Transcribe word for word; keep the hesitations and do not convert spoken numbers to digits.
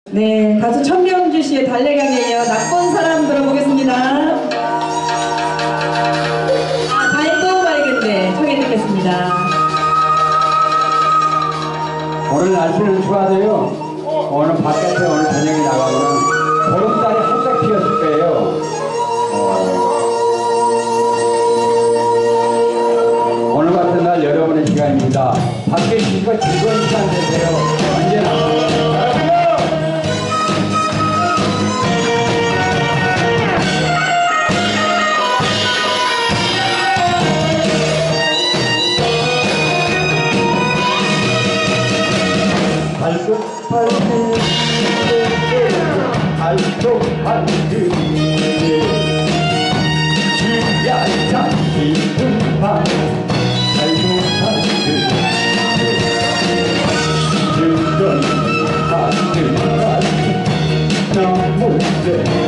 네, 가수 천명주 씨의 달래강에 이어 낯본 사람 들어보겠습니다. 아, 다행 또 봐야겠네. 청해 듣겠습니다. 오늘 날씨는 좋아도요. 오늘 바깥에 오늘 저녁에 나가면 보름달이 활짝 피었을 거예요. 어, 오늘 같은 날 여러분의 시간입니다. 밖에 있으니까 즐거운 시간 되세요. 언제나. 발톱발톱 발톱발톱 주야자 깊은 밤 발톱발톱 즐거운 하늘같이 너무 세